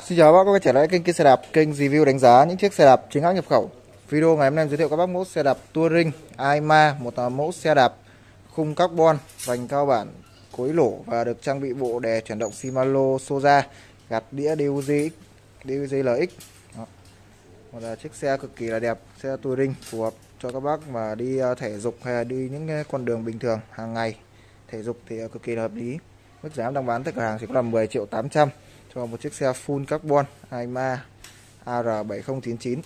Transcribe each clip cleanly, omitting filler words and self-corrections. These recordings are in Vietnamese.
Xin chào các bác, quay trở lại kênh Kia Xe Đạp, kênh review đánh giá những chiếc xe đạp chính hãng nhập khẩu. Video ngày hôm nay em giới thiệu các bác mẫu xe đạp Touring Aima, một mẫu xe đạp khung carbon, vành cao bản, cối lỗ và được trang bị bộ đè chuyển động Shimano Soja, gạt đĩa DUJ LX. Một chiếc xe cực kỳ là đẹp, xe Touring phù hợp cho các bác mà đi thể dục hay là đi những con đường bình thường hàng ngày. Thể dục thì cực kỳ là hợp lý. Mức giá đang bán tại cửa hàng chỉ có là 10.800.000 cho một chiếc xe full carbon Aima AR7099.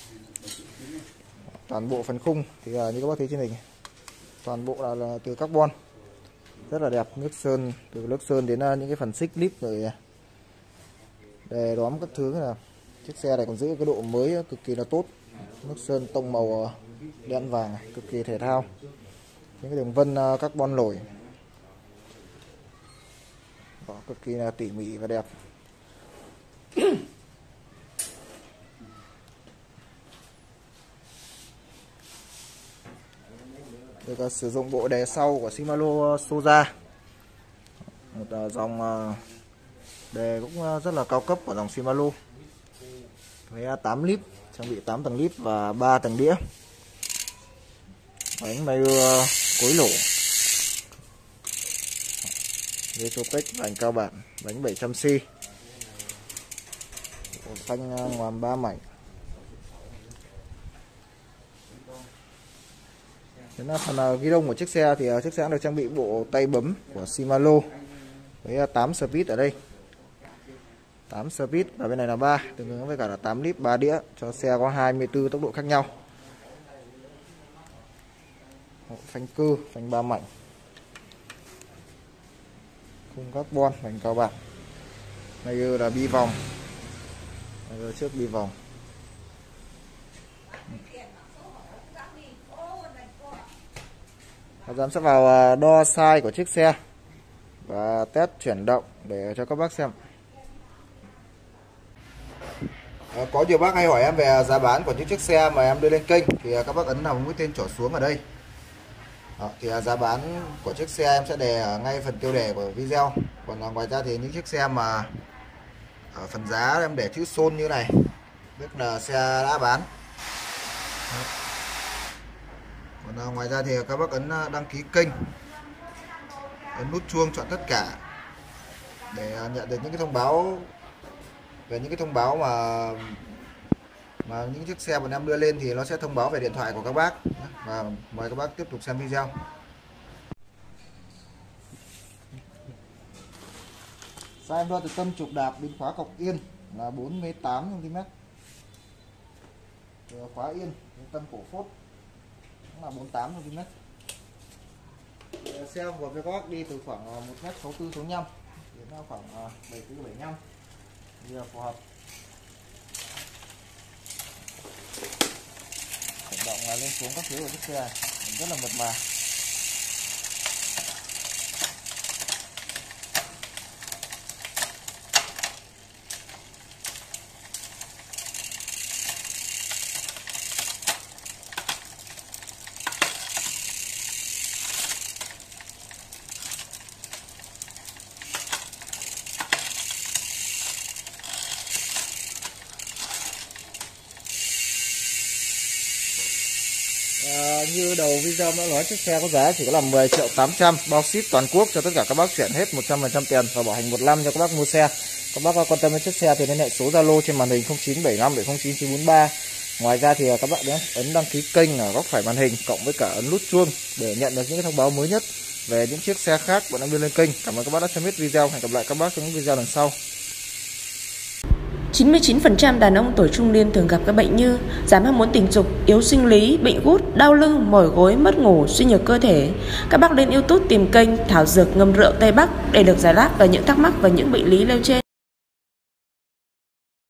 Toàn bộ phần khung thì như các bác thấy trên hình, toàn bộ là từ carbon, rất là đẹp. Nước sơn, từ nước sơn đến những cái phần xích lip rồi đề đóm các thứ là chiếc xe này còn giữ cái độ mới cực kỳ là tốt. Nước sơn tông màu đen vàng cực kỳ thể thao, những cái đường vân carbon nổi cực kỳ là tỉ mỉ và đẹp. Được sử dụng bộ đè sau của Shimano Soja, một dòng đè cũng rất là cao cấp của dòng Shimano, với 8 lip, trang bị 8 tầng lip và 3 tầng đĩa. Bánh may cối lỗ, ghế Topec, vành cao bản, bánh 700C, phanh ngoàm 3 mảnh. Đến phần ghi đông của chiếc xe thì chiếc xe được trang bị bộ tay bấm của Shimano với 8 speed ở đây, 8 speed, và bên này là 3, tương ứng với cả là 8 lip 3 đĩa, cho xe có 24 tốc độ khác nhau. Phanh cơ, phanh 3 mảnh, khung carbon, vành cao bản, này là bi vòng, trước bi vòng. Giám sẽ vào đo size của chiếc xe và test chuyển động để cho các bác xem. Có nhiều bác hay hỏi em về giá bán của những chiếc xe mà em đưa lên kênh thì các bác ấn vào mũi tên trỏ xuống ở đây. Thì giá bán của chiếc xe em sẽ đề ở ngay phần tiêu đề của video. Còn ngoài ra thì những chiếc xe mà ở phần giá em để chữ xôn như này, tức là xe đã bán. Còn ngoài ra thì các bác ấn đăng ký kênh, ấn nút chuông chọn tất cả để nhận được những cái thông báo về những cái thông báo mà những chiếc xe bọn em đưa lên thì nó sẽ thông báo về điện thoại của các bác. Và mời các bác tiếp tục xem video. Size em đo từ tâm trục đạp đến khóa cọc yên là 48 cm. Từ khóa yên đến tâm cổ phốt cũng là 48 cm. Xe của các bác đi từ khoảng 1m64-65 đến khoảng 74-75 thì phù hợp. Chuyển động là lên xuống các thứ của chiếc xe rất là mượt mà. Như đầu video đã nói, chiếc xe có giá chỉ có là 10.800.000, bao ship toàn quốc cho tất cả các bác, chuyển hết 100% tiền và bảo hành 1 năm cho các bác mua xe. Các bác quan tâm đến chiếc xe thì liên hệ số Zalo trên màn hình 0975709993. Ngoài ra thì các bạn ấn đăng ký kênh ở góc phải màn hình cộng với cả ấn nút chuông để nhận được những cái thông báo mới nhất về những chiếc xe khác bọn em đưa lên kênh. Cảm ơn các bác đã xem hết video. Hẹn gặp lại các bác trong những video lần sau. 99% đàn ông tuổi trung niên thường gặp các bệnh như giảm ham muốn tình dục, yếu sinh lý, bệnh gút, đau lưng, mỏi gối, mất ngủ, suy nhược cơ thể. Các bác lên YouTube tìm kênh Thảo Dược Ngâm Rượu Tây Bắc để được giải đáp về những thắc mắc và những bệnh lý nêu trên.